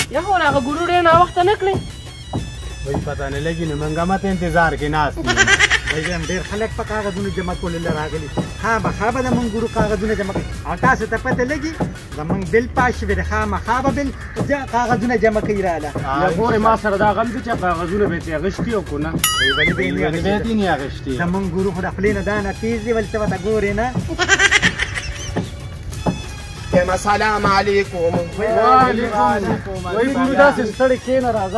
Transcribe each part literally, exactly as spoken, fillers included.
یا خو هغه ګورو ډېر ناوخته نه کړې وایي پته نه لګي نو موږ هم ته انتظار کې ناست یو وایي هم ډېر خلک په کاغذونو جمع کولو له راغلي خامخا به د موږ ګورو کاغذونه جمع کوي او تاسو ته پته لګي زموږ بل پاس شوی دی خامخا به بل کاغذونه جمع کوي راله ګورې ما سره دا غم دی چې کاغذونه به یې اخیستي او که نه ولې به یې نه اخیستي زموږ ګورو خو د خولې نه دا نه تېز دی ولې ته ورته ګورې نه السلام علیکم وعلیکم وایي ګورو داسې ستړی کښېنه راځه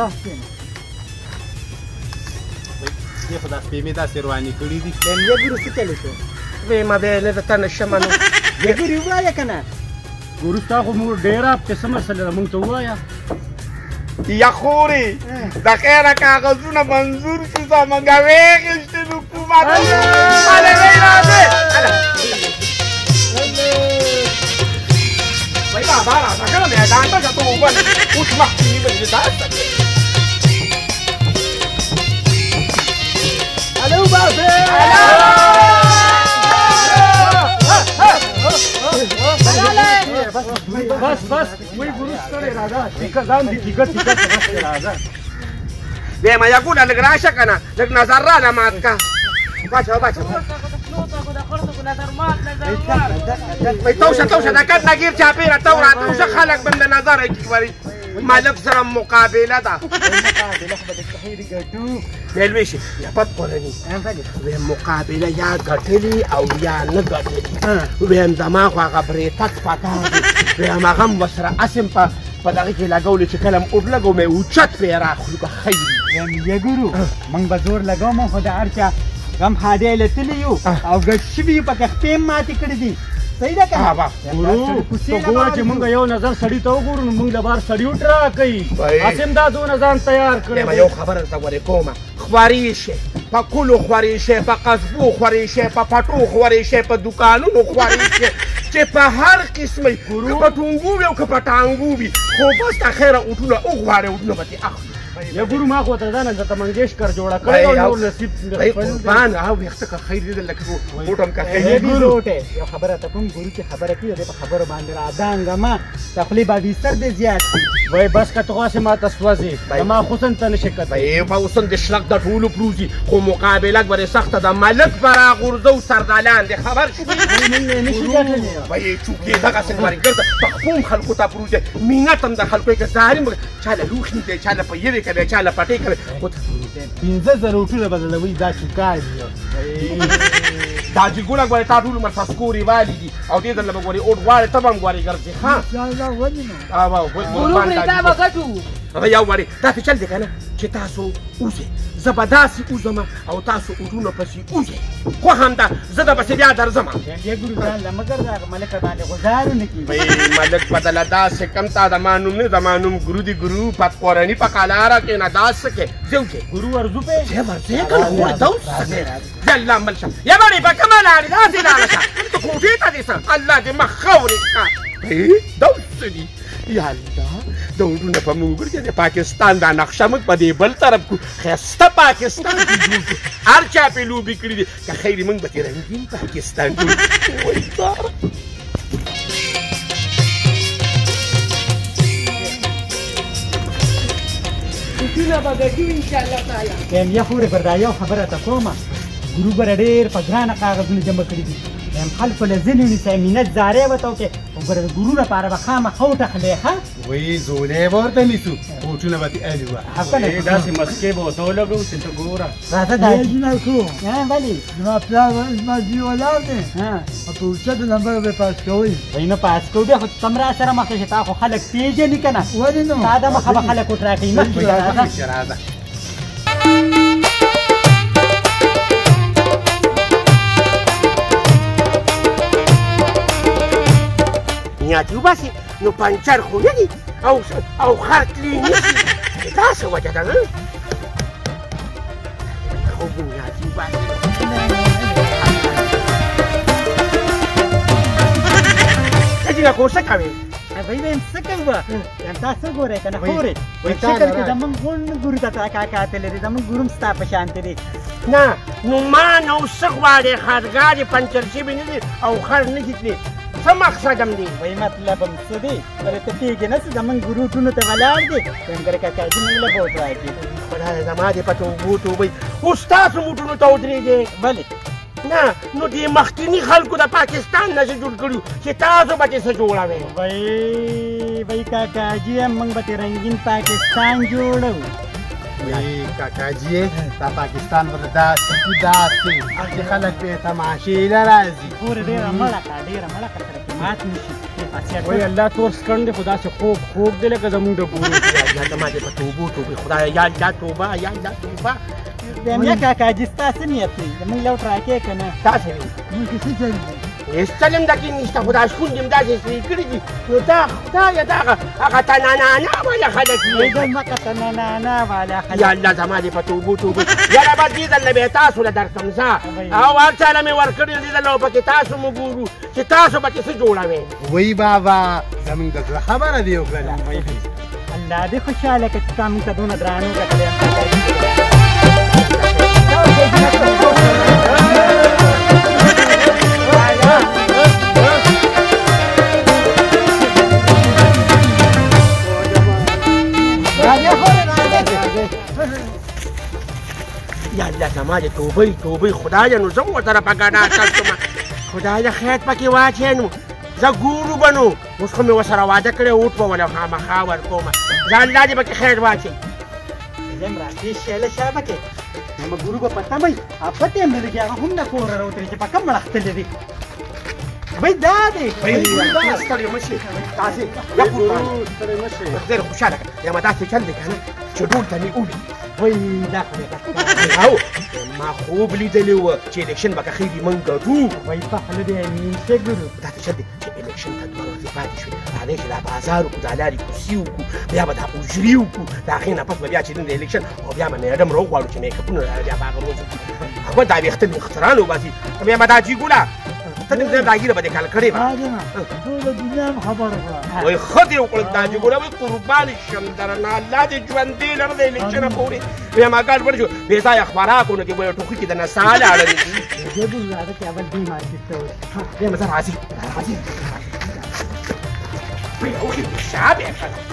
دې خو دا سپېمې داسې روانې کړي دي یې ګورو څه چلې شو وې ما بیا نه درته نشم نو یې ګورې ووایه که نه ګورو ستا خو موږ ډېره څه مسله ده موږ ته ووایه یا خورې د خیره کاغذونه منظور شو زموږ ویېخېستې حکومت هله وی راځې وای بابا راځه که نه میدان ته که ته اوبه اوس مخکې نیولې داسته هلو باسې بس بس وایي ګورو ستړی راځه ټیکه ځان دي ټیکه ټیکه څه راځه ویم یا ګوله لږ راشه که نه لږ نظر راله مات که باچه باچه وای توشه توشه د کټ نه ګیر چاپېره ته وراته اوسه خلک به م د نظره کي وري ملک سره مقابله ده میلوی شي یا پت قرني ویم مقابله یا ګټلي او یا نه ګټلي ویم زما خو هغه برېتک پکار دی ویم هغه م ورسره اسې م په په دغه کې لګولې چې کله م اور لګوم یې اوچت پې یې راخلو که خیر ویم یې ګورو موږ به زور لګوم خو د هر چا غم هادی لتلی یو او ګډ شوي یو پکې خپې م ماتې کړي دي صحیح ده که نه ګورو ته ګوره چې مونږ یو نظر سړي ته وګورو نو مونږ له بار سړیوټ راکوي هسې م دا دونه ځان تیار کړی یو خبره درته ورې کومه خوارې شي په کلو خوارې شي په قصبو خوارې شي په پټو خوارې شي په دوکانونو خوارې شي چې په هر قسمه که په ټونګو وي او که په ټانګو وي خو بس که خیره اوټونه وغواړې اوټونه به دې اخلي یا ګورو ما خو ورته ځان درته منګېشکر جوړه کړې او نور نصیب قربان هغه ویښته که خیر دې لکه اوټ هم که خیر یو خبره ته کوم ګورو چې خبره کوي دی په خبرو باندې رادانګه ما تخلي به بیستر دې زیات کړي وایي بس که ته خو هسې ما ته سوځې زما حسن ته نشي کتلی په حسن د شلق د ټولو پروزي خو مقابله ګورې سخته ده ملک به راغورځو سردالان دې خبر شوې وایي چوکې دغسې کارګر ده پخپو هم خلکو ته پروزي مینت هم د خلکو یې که زاري چا له لوښ نه دی چا له پیرې کوي چا له پټې کوي پنځه زره اوټونه بدلوي دا چوکار دی دا جګونه ګورې تا ټول عمر سسکورې والي دي او دې درله به ګورې اوټ غواړې ته به هم ګورې ګرځې ښه یو وړې داسې چل دی که نه چې تاسو اوسئ زه به داسې اوځم او تاسو اوټونه پسې اوځئ خو همدا زه د پسې بیا درځم ملک بدله داسې کم تا زما نوم نه زما نوم ګرو دی ګرو پت قرني په قلاره کې نه داسې کې زه وځې ګورو ورځو پې زه ورځې که نه خو ته اوسه زه الله مل شم یا بړې په کومه لارې داسې لاړه شه ته کوټې ته دې څه الله دې مخ خورې کا دا اوسه دي یا الله د اوټونه په موږ ګرځي د پاکستان دا نقشه موږ په دې بل طرف کو ښایسته پاکستان کې جوړ کړو هر چا پې لوبې کړي دي که خیر موږ به ترې رنګین پاکستان جوړ کړو یم یا خورې پر دا یو خبره ته کومه ګورو به ډېر په ګرانه کاغذونه جمع کړي دي یم خلکو له ځینې ونیسئ منت زارې ورته وکړې خو ګوره د ګورو لپاره به خامخا وټخلې ښه وایي زولې به ورته نیسو اوټونه به دې الي وه داسې مسکې به ورته ولګوو چې ته ګوره راځه دا ولې زما پلار زما زوی ولاړ دی او په اوچته نمبر به پاس کوئ وایي نه پاس کوو بیا خو ته هم را سره مخ شه تا خو خلک پېژني که نه ولې نو تا د مخه به خلک وټ راکوي مخکې راځه نیاتي وباسي نو پنچر خو نه دي او او خرطلي نشي دا څه وجه ده خو نیاتي وباسي سجینه کور څه کوې وایي وایم څه کوه یم تا څه ګورې که نه خورې وایي فکر کې زموږ غون ګورو ته تا کاکا تللی دی زموږ ګورو هم ستا په شانتې دی نه نو ما نو څه غواړې خرګاډې پنچر شوي نه دي او خر نه دي تللی څه مقصد هم دی وایي مطلب هم څه دی بله ته پوهېږې نه څه زمونږ ګروټونو ته ولاړ دی وایم ګره کاکاجي موږ له بوټ راکړي خدای زما دې په توبو توبې اوس تاسو موټونو ته ودرېږئ ولې نه نو دې مخکیني خلکو د پاکستان نه څه جوړ کړي چې تاسو به چې څه جوړوئ وایي وایي کاکاجي موږ به ترې رنګین پاکستان جوړو وی کاکاجی دا پاکستان ورته داسې دي داسې چې خلک پرې تماشې له راځي پورې ډېره مړه کړه ډېره مړه کړه سره کې مات نه شي وایي الله تور سکڼ دی خو داسې خوږ خوږ دی لکه زمونږ د ګورو یا زما دې په توبو توبې خدایه یا الله توبه یا الله توبه وایم یا کاکاجي ستا څه نیت دی زمونږ لوټ راکې که نه تاسې وي موږ څه چل دی هېڅ چل هم دکې نشته خو دا شونډې هم داسې سرې کړي دي نو دا خدایه دغه هغه تنانانا والا خلک وایي دي دا مکه تنانانا والا خلک یا الله زما دې په توبو توبې یاره به دې ځل به تاسو له درکړم زه او هر چا له مې ورکړي دې ځل به پکې تاسو مو ګورو چې تاسو به چې څه جوړوئ وی بابا زمونږ د زړه خبره دی وکړله الله دې خوشحاله کړه چې تا موږ ته دونه درانه وکړې یا الله زما دې توبې توبې خدایه نو زه ورسره په ګناه کړ شوم خدایه خیر پکې واچې نو زه ګورو به نو اوس خو مې ورسره واده کړی اوټ به وله خامخا ورکوم زه الله دې پکې خیر واچوي زم راځي شیله شابه کې نو ګورو به پته وي پته هم نه لګي هغه هم نه کوره راوتلی چې په کوم مړه ختلی دی وایي دا دی ستړی مه شي تاسې یا قربان ډېر خوشحاله کړه یا ما داسې چل دی که نه چې ډول ته مې ووي وایي دا خو دې او ما خوب لیدلی و چې الیکشن به که خېږي موږ ګټو وایي په خوله دې میشه ګورو داسې چل دی چې الیکشن ته دوه ورځې پاتې شوې راځئ چې دا بازار وکړو دا لارې کوڅې وکړو بیا به دا اجري وکړو د هغې نه پس به بیا چې د الیکشن او بیا به میډم راوغواړو چې میکپونه بیا به هغه روز احمد دا ویښته مې اختران وباسي بیا به دا جیګوله ته دې دا ګیره به دې کال کړې به راځه ټوله دنیا هم خبره کړه وایي ښه دې وکړل دا جیګوله وایي قربان شم درنه الله دې ژوندې لره د الیکشنه پورې بیا ما ګاډ ورشو بې ځایه خوراکونه کې وایي ټوکي کې د نسا لاړلې زه به راځه چې اول دې مارکېټ ته ورشو بیا به زه راځي راځي بیا وکړي شا بیا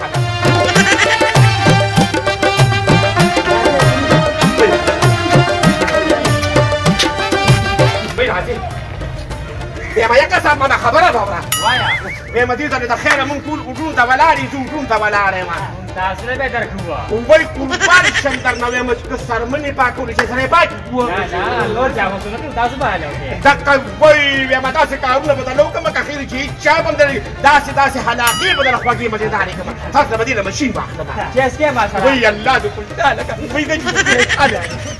راځي بیا ما یکه صاحب ماته خبره واوره وایه بیا ما دې ځلې د خیره مونږ ټول اډرون ته ولاړ یو اډرون ته ولاړ یم تاسو نه به درکړو وایي قربان شم درنه وایم چې که سرمنې پاکولې چې سره یې پاک نه نه لور جامو سنت تاسو به حاله وکړئ دقه وایي بیا ما داسې کارونه به درله وکړم که خیر چې هېڅ چا به هم درې داسې داسې حلاقې به درله خوږې مزېدارې کړم تاسو به دې له مشین واخلم چې اس کې ما سره وایي الله دې خوشحاله کړه وایي دې خوشحاله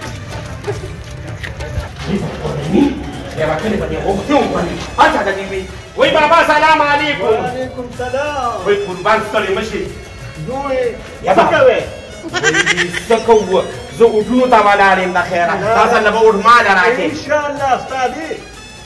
بیا به کلي به دې غوښتې وکړي هلته د دې وي وایي بابا سلام علیکم وعلیکم سلام وایي قربان ستړی مه شي دوی څه کوې وایي څه کوو زه اډونو ته ولاړ یم د خیره تا ځل به اډ ماله راکړې انشاءالله ستا دی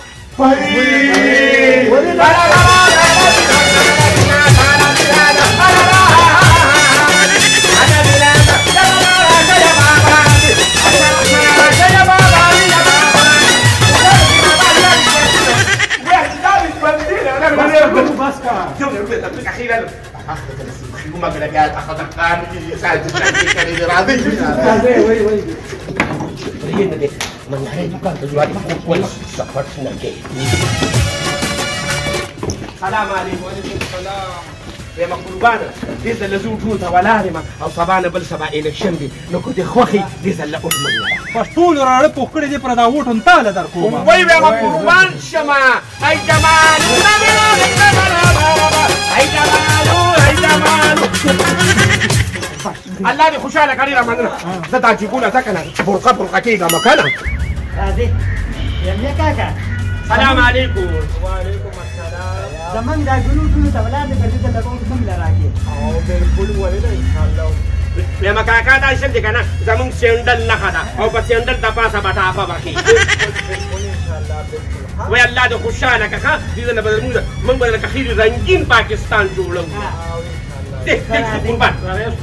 سلام علیکم وعلیکم السلام وایم قربانه دې ځل زه اډونو ته ولاړ یم او سبا نه بل سبا الیکشن دی نو که دې خوښې دې ځل اډ مه په ټولو راړه پوخ کړی دی پر دا ووټ هم تاله در کوم وایي وایم قربان شمه ای جمالو ای جمالو ای جمالو الله دې خوشحاله کړي را مننه زه دا جیګونه ځکه نه برقه برقه کېږم که نه راځې یم یا کاکا سلام علیکم وعلیکم السلام زمونږ دا ګروټونو ته ولاړ دی که دې ته لګوټ هم له راکې او بالکل ولې نه انشاءالله وایم کاکا دا شل دی که نه زمونږ سینډل نښه ده او په سینډل د پاسه به ټاپه بخي وایي الله دې خوشحاله که ښه دې ځل به زمونږ موږ به لکه خیر رنګین پاکستان جوړوو دې دې قربان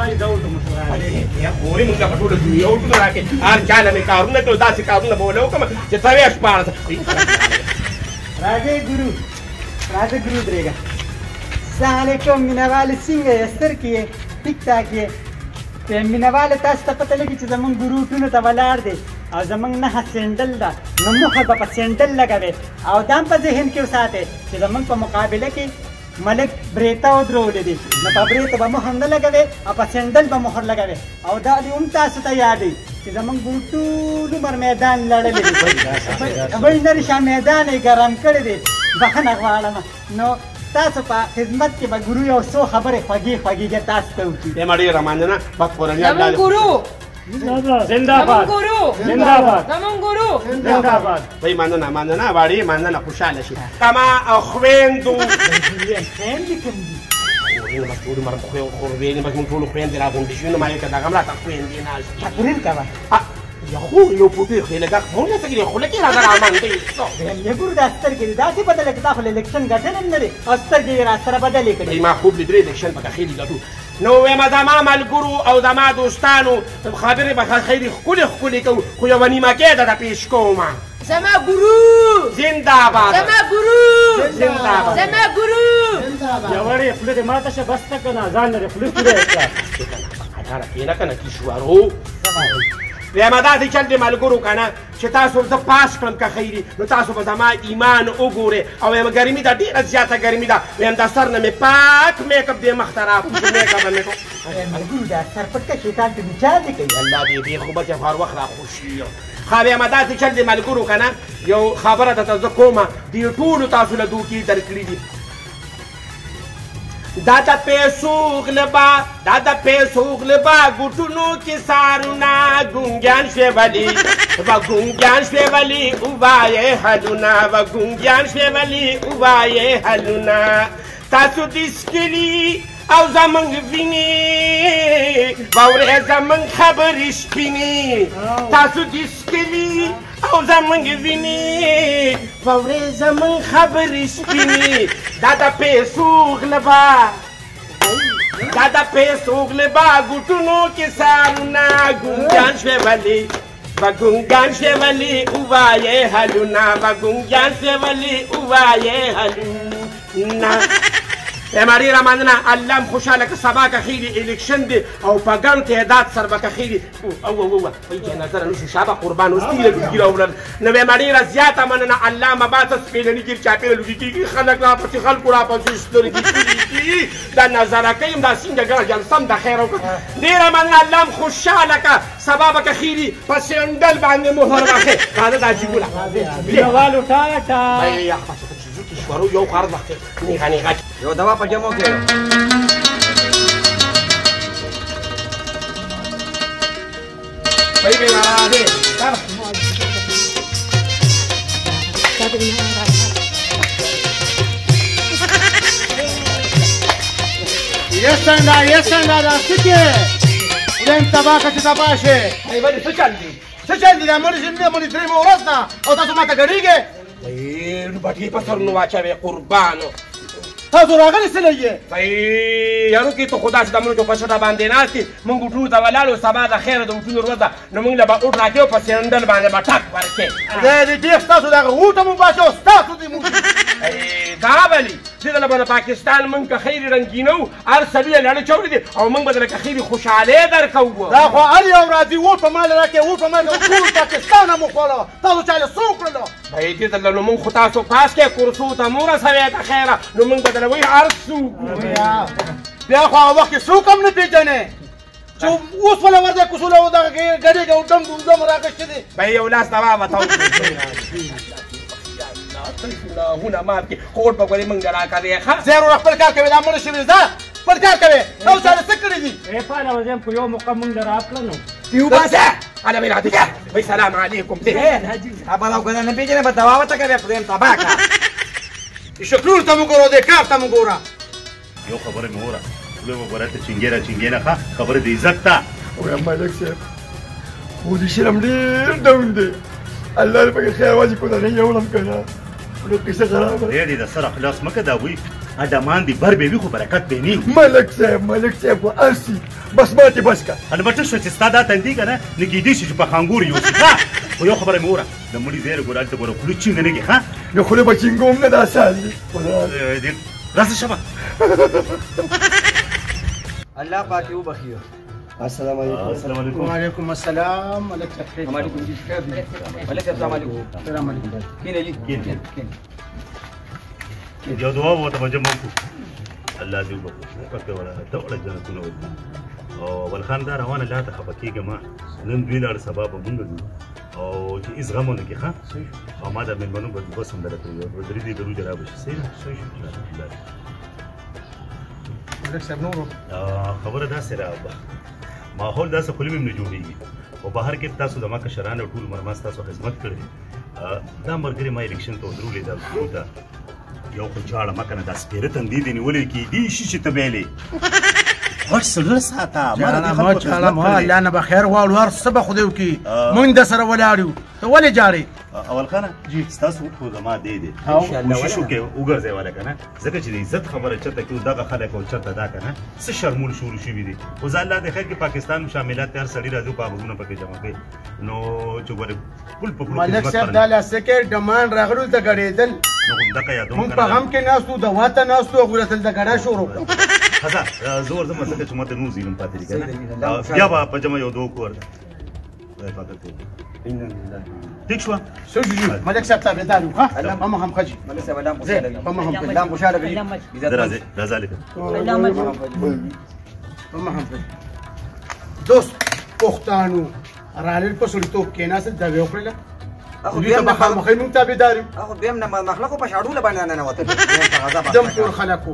ګورې مونږ په ټوله دنیا وټونه راکړې هر چا له مې کارونه کړل داسې کارونه به وله وکړم چې څلوېښت شپاړس راځئ ګورو راځه ګرو درېږه. السلام علیکم مینهوالې څنګه یې سترګې یې ټیک ټاک یې. مینهوالې تاسو ته پته لګي چې زمونږ ګرو ټونو ته ولاړ دی او زمونږ نښه سینډل ده نو موخه به په سینډل لګوي او دا هم په ذهن کې وساتئ چې زمونږ په مقابله کې ملک بریتا ودرولې دي نو په بریته به مهر نه لګوي او په سینډل به مهر لګوي او دا دې هم تاسو ته یاد وي چې زمونږ ګرو ټول عمر میدان لړلی دی بل نري شا میدان یې ګرم کړی دی بخښنه غواړم نو تاسو په خدمت کې به ګرو یو څو خبرې خوږې خوږې تاسو ته وکړي. یم ډېره مننه بس کورنۍ زمون ګرو زنده‌باد زنده‌باد زمون ګرو زنده‌باد. وای مننه مننه واړې مننه خوشحاله شي. کما خویندو خویندې کوم دي؟ خویندې بس ټول عمر خویندې بس موږ ټول خویندې راغونډې شوي نو ما یې که دغه هم راته خویندې ناست دي. تقریر کوه. یا خو یو پوټې خو یې لږه مونږ ته کې خوله کې راته رامنډې یې ګورو دا سترګې دي داسې بدله کړي دا خو الیکشن ګټلې هم نه دی او سترګې یې راسره بدلې کړي. ما خوب لیدلې الیکشن پکې خیري ګټو نو وایم زما ملګرو او زما دوستانو خبرې به خیري ښکلې ښکلې کوو خو یوه نیمه کې ده د پیش کومه. زما ګرو زنده‌باد زما ګرو زنده‌باد زما ګرو. یوړې خوله دې ماته شه بس ته که نه ځان لرې خوله پوره یې کړه. خبره کښېنه که نه کیشوارو وایم داسې چل دې ملګرو که نه چې تاسو زه پاس کړم که خیري نو تاسو به زما ایمان وګورئ او وایم ګرمي ده ډېره زیاته ګرمي ده وایم دا سر نه مې پاک میک اپ دې مخ ته راکړو میک اپ به مې کړو. ملګرو دا سر پټ که شیطان ته ویچار دې کوي. الله دې دې خو به چې هر وخت راخوشي ښه وایم داسې چل دې ملګرو که نه یو خبره درته زه کومه دې ټولو تاسو له دوکې درکړي دي. دا د پیسو غلبا دا د پیسو غلبا ګوټونو کې سارونه ګونګیان شوې ولي و ګونګیان شوې ولي ووایې حلونه و ګونګیان شوې ولي ووایې حلونه تاسو دې څکلي او زمونږ وینې واورې زمونږ خبرې سپینې تاسو دې څکلي او زمونږ وینې واورې زمونږ خبرې سپینې دا د پیسو غلبا دا د پیسو غلبا ګوټونو کې سارونه ګونګیان شوې ولي و ګونګیان شوې ولي ووایې حلونه و ګونګیان شوې ولي ووایې حلونه. یم ډېره مننه الله هم خوشحاله که سبا که خیري الیکشن دی او په ګڼ تعداد سره به که خیري او او او وایي چې نظره نه شو شابه قربان اوس تیله لوګي راوړل نو یم ډېره زیاته مننه الله مباته سپېلني ګیر چاپېره لوګي کېږي خلک راپسې خلکو راپسې سترګې کړي دا نظره کوي هم دا څنګه ګڼه جلسه هم د خیر وکړه ډېره مننه الله هم خوشحاله که سبا به که خیري په سینډل باندې مهر واخې راځه دا جیبونه مینهوالو ټاټا. شروع یو قرض وخت نیغه نیغه یو دوا په جمع کې پای به راځي یسنده یسنده دا سکه ولین تباکه چې تباشه ای ولی څه چل دي څه چل دي دا مونږ زموږ مونږ درې مو ورځ نه او تاسو ماته ګډیږئ ای نو باټي په سر نو واچوي قربانو تاسو راغلي څه لګي ای یارو کې ته خدا چې د مونږ په شټه باندې ناستې مونږ ټول ته ولاړو سبا د خیره د وټونو ورځ ده نو مونږ له به اوټ راکېو په سینډل باندې به ټک ورکې دا دې ډېر ستاسو دغه اوټه مو باچو ستاسو دې مو دا بلی دې له به د پاکستان مونږ که خیري رنګینو هر سړي یې لړې چوړې دي او مونږ به درله که خیري خوشحالۍ درکوو دا خو هر یو راځي اوټ په مال راکې اوټ په مال ټول پاکستان مو خوړه تاسو چا له څه وکړله بهې دې ځله نو مونږ خو تاسو پاس کې کورسو ته مو رسوې ته خیره نو مونږ به درله وایي هر څوک بیا خو هغه وخت کې څوک هم نه پېژنې چې اوس ولا ورځه کوڅوله و دغه ګډېږه او ډم ډم راغشتې دي بهې یو لاس دوا وتاو ګناهونه معاف کړي خور به ګورې مونږ راکوې ښه زیر وروره خپل کار کوې دا مړه شوې ځه خپل کار کوې تاسو چا له څه کړي دي ای پاله وزیم په یو موقع مونږ له راکړه نو پیو باسه انا من عندك وي سلام عليكم خبر او کنه نه پیژنې په دوا وته کوي خدایم تبا کا شکرور ته مو ګورو دې کار ته مو ګوره یو خبره مې وره خوله به ګوره ته چینګېره چینګېنه ښه خبره د عزت ته ویم ملک صاحب خو دې شرم ډېر ډاون دی الله دې پکې خیر واچي کورنۍ یې وړم که نه نو کیسه خرابه خدای دې د سر اخلاص مه که دا وي اډمان دې بر به وي خو برکت به نه ملک صاحب ملک صاحب خو هر سي بس ماتې بس که البته شو چې ستا دا تندي که نه نو کېدی شي چې په خانګور یوسي ښه خو یو خبره مې وره د مړي ځای ګوره هلته ګوره خوله چینګه نه کړي ښه نو خوله به چینګوم نه دا سال دي راسه شبه الله پاک یې وبخي السلام علیکم السلام علیکم وعلیکم السلام ملک صاحب خیر علیکم جی خیر دی ملک صاحب السلام علیکم السلام علیکم کینه جی کینه. کینه یو دعا وته به جمع وکړو الله دې وبخښي پکې ولا ټوله جنتونه ورکړي او ولخان دا روانه لا ته خفه کېږه ما نن دوی لاړ سبا به مونږ ځو او چې هېڅ غم ونه کړي ښه او ما دا مېلمنو به بس هم درته ویل درې دې ګروجه را به شي صحیح ده ملک صاحب نورو خبره داسې را ماحول داسې خولي مې نه جوړېږي او بهر کې تاسو زما کشران او ټول عمر ما ستاسو خدمت کړې دا ملګري ما الیکشن ته ودرولې دا ته یو خو جاړه مه که نه دا سپېره تندې دې نیولې کېدي شي چې ته بیلې غټ زړه ساته ما د دې خلکو خدمت کړې الله نه به خیر غواړو هر څه به خدای وکړي مونږ در سره ولاړ یو ته ولې جاړې اول خانه جی ستاسو خو زما دی دی کوشش وکړئ وګرځئ والا که نه ځکه چې د عزت خبره چېرته کړو دغه خلک او چېرته دا که نه څه شرمول شروع شوي دي خو زه الله د خیر کې پاکستان مشاملات ته هر سړي راځو کاغذونه پکې جمع کوي نو چې ګورې پل په پلو ملک صاحب دا لاسه کې ډمان راغلو ته ګډېدل نو همدغه یادوم مونږ په غم کې ناستو دوا ته ناستو او غورتل د ګډا شروع کړو ښه زه ورځم ځکه چې ماته نور زینم پاتې دي که نه بیا به په جمع یو دوه کور خدای پاک ته ٹھیک شو ملک صاحب تابعدار یو ښه هم هم خجي ملک صاحب الله خوشاله هم هم الله خوشاله کړي راځه راځه لیکه هم هم دوست پښتانو رالل په سړیتوب کې ناسل دا وکړل اخو دې ته مخامخې مونږ تابعدار یو اخو دیم نه مخلوق په شاړو باندې نه وته دم ټول خلکو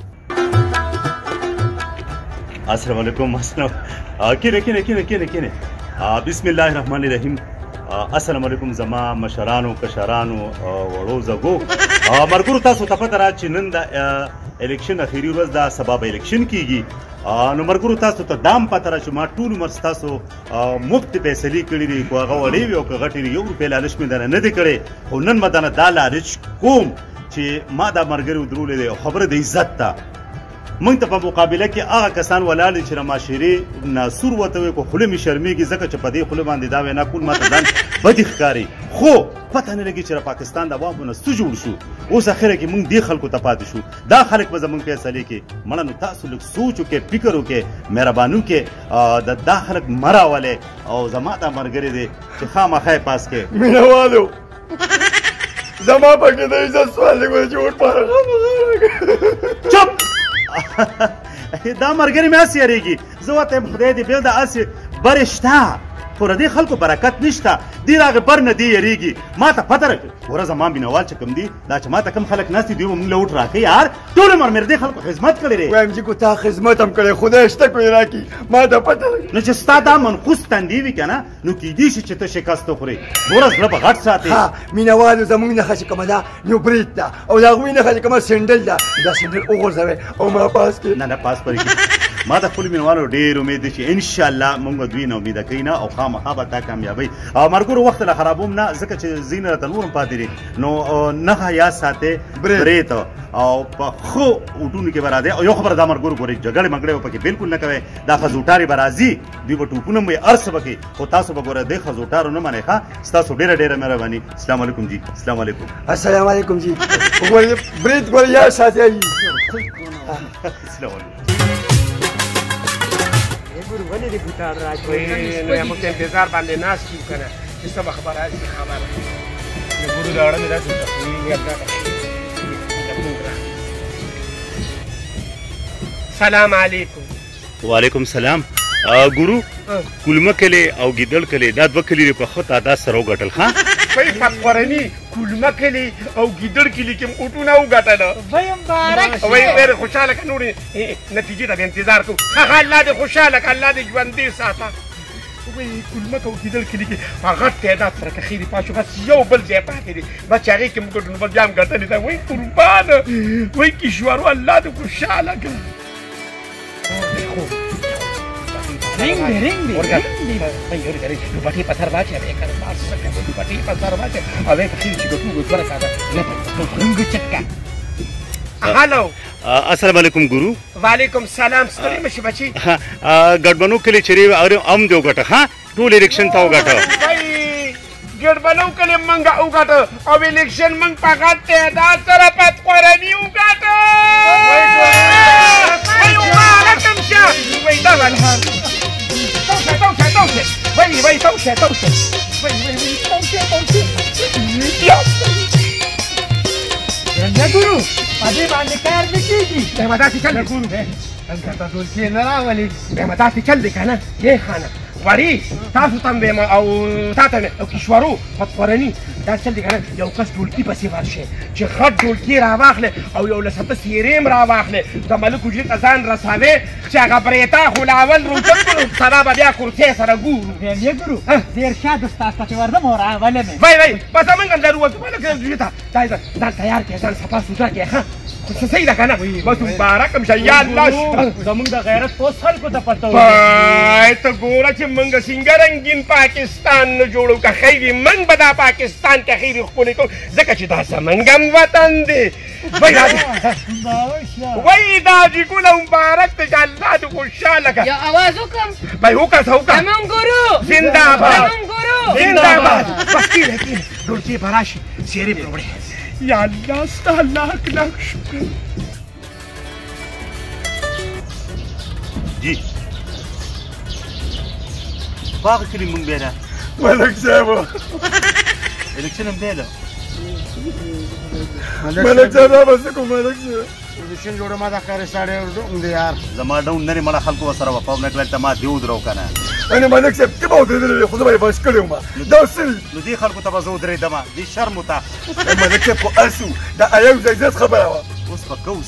السلام علیکم السلام کینه کینه کینه کینه کینه بسم الله الرحمن الرحیم السلام علیکم زما مشرانو کشرانو وړو زګو مرګورو تاسو ته پته را چې نن د الیکشن اخیری ورځ دا سبب الیکشن کیږي نو مرګورو تاسو ته دام پته را چې ما ټول عمر ستاسو مفت فیصلې کړي دي خو هغه وړې وي او که غټې یو روپۍ لالچ مې درنه نه دی کړی خو نن به درنه دا لالچ کوم چې ما دا ملګري ودرولې دی خبره د عزت ته موږ ته په مقابله کې هغه کسان ولاړ دي چې د معاشرې ناسور ورته وي خو خوله مې شرمېږي ځکه چې په دې خوله باندې دا وینا کول ماته ځان بدې ښکاري خو پته نه لګي چې د پاکستان د عوامو نه څه جوړ شو اوس اخره کې موږ دې خلکو ته پاتې شو دا خلک به زموږ فیصلې کې مړه نو تاسو لږ سوچ وکړئ فکر وکړئ مهرباني وکړئ د دا خلک مه راولئ او زما دا ملګري دی چې خامخا یې پاس کړئ مینه والو زما پکې د عزت سوال دی چې وټ پاره چپ دا ملګري مې هسې یارېږي زه ورته یم خدای دې بېل د هسې برې شته خو د دې خلکو برکت نشته دې راغې بر نه دې یارېږي ما ته پته راکړي وره زما مینوال چې کوم دي دا چې ما ته کوم خلک ناست دي دوی به مونږ له وټ راکوي یار ټول عمر مې د دې خلکو خدمت کړی دی وایم چې کو تا خدمت هم کړی خدای شته کوی راکړي ما ته پته نو چې ستا دا منقوص تندې وي که نه نو کیدی شي چې ته شکست وخورې نوره زړه به غټ ساتې مینه والو زموږ نښه چې کومه ده نیو برید ده او د هغوی نښه چې کومه سینډل ده دا سینډل وغورځوئ او ما پاس کړي نه نه پاس پرې کړي ما د خپلو مینوالو ډېر امید دی چې انشاءالله موږ به دوی نه امیده کوي نه او خامخا به دا کامیابۍ او مرګورو وخت له خرابوم نه ځکه چې ځینې راته نور هم پاتې دي نو نښه یاد ساتئ برید او په ښه اوټونو کې به راځئ او یو خبره دا مرګورو ګورئ جګړې مګړې به پکې بالکل نه کوئ دا ښځوټارې به راځي دوی به ټوپونه به هر څه به کوي خو تاسو به ګوره دې ښځوټارو نه منئ ښه ستاسو ډېره ډېره مهرباني السلام علیکم جی السلام علیکم السلام علیکم جی برید ګوره یاد ساتئ السلام علیکم ولې دې ګوتار راځي نو موږ ته انتظار باندې ناست یو که نه چې څه به خبره راشي خبره د ګورو د اړه مې داسې سلام علیکم وعلیکم سلام ګورو کلمه کلی او ګیدړ کلی دا دوه کلي په ښه تعداد سره وګټل ښه وایي فقرني کلمه کلي او ګیدړ کلي کې اوټونه وګټله وایي ډېر خوشحاله که نورې نتیجې ته به انتظار کوو ښه الله دې خوشحاله که الله دې ژوندي ساته وایي کلمه او ګیدړ کلي کې په غټ تعداد سره که خیرې پاشو بس یو بل ځای پاتې دي بس چې هغې کې موږ ګډون بل بیا هم ګټلې ده وایي قربانه وایي کشورو الله دې خوشحاله کړه رنگ دی رنگ دی ورګه وایي ورګه نو پټې په سر واچوه بیا که بس څه کوې نو پټې په سر واچوه او بیا که خیرې چې ګټو ګوتوره ساده نه په رنګ چټکه هلو السلام علیکم ګورو وعلیکم سلام ستړي مشي بچي ګډبنو کلی چیرې هم دې وګټه ښه ټول الیکشن ته وګټه وایي ګډ بنو کله منګه وګټه او الیکشن منګ پغات تعداد سره پات قرآني وګټه وای وای کم شه وای دا ولها توشه توشه توشه وای وای توشه توشه وای وای وای توشه توشه یا یا ګورو پدې باندې کار وکړي ته ما داسې چل ګورو هلته تاسو چې نه راولي ته ما داسې چل دی کنه یې خانه وړي تاسو ته مې او تاسو او کشورو په قرآني دا چل دی کنه یو کس ډولکی پسې ورشي چې خط ډولکی راواخلې او یو لسته سیریم راواخلې د ملک وجود ځان رساوي چې هغه بریتا خو لاول روچت کړو سره به بیا کرسۍ سره ګورو یا ګورو زیر شاه د ستاسو چې ورده مور اوله مې وای وای بس موږ هم ضرورت ملک وجود ته دا ځان تیار کړه ځان صفا سوتره کړه ښه خو صحیح ده کنه بس مبارک هم شه یا الله زمونږ د غیرت پوس خلکو ته پته وای ته ګوره چې موږ څنګه رنګین پاکستان نه جوړو که خیر موږ به دا پاکستان که خیر ښکلی کړو ځکه چې دا زموږ هم وطن دی وای دا وای دا جګونه مبارک دی چې الله دې خوشحاله کړه یا आवाज وکم وای وکړه څه وکړه زمون ګورو زنده باد زمون ګورو زنده باد بس کینه کینه ډولچې به راشي سیرې به وړې یا الله ستا لاک لاک شکر جی باغ کلی مونږ بیا ملک صاحب الیکشن هم دی ملک صاحب دا بس کوم ملک صاحب الیکشن جوړه ما دا کار ساړې ورته یار زما ډون نری مړه خلکو سره وفا مې کړل ته ما دیو درو کنه انا ملک صاحب ته به درې خو زما بس کړو ما دا سل نو دې خلکو ته به زه ودرې دمه دې شرم وته ملک صاحب خو اسو دا ایو زیات خبره وه اوس به کوو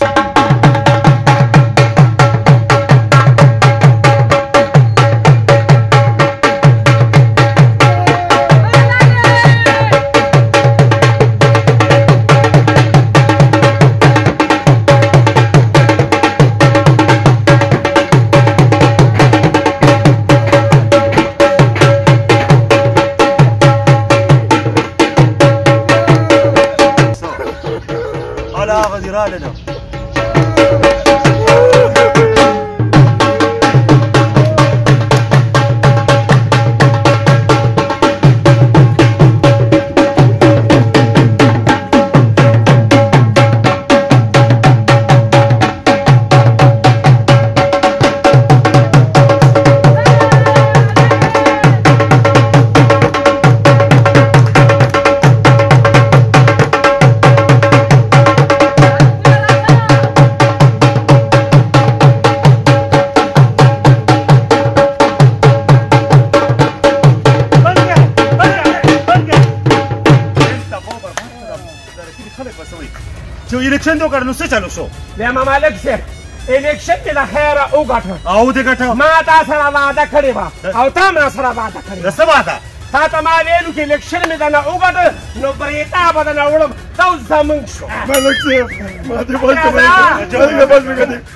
لنا इलेक्शन तो कर नुसे चलो सो ले मालिक से इलेक्शन में ला खैर ओ गाठा आओ दे गाठा मा ता सरा वादा करे बा او تا ما सरा वादा करे रस वादा تا ته ما ویلو چې इलेक्शन में دا او गाټ نو بریتا بدل اورم تو زمون شو ملک صاحب ما دې بس کړی بس کړی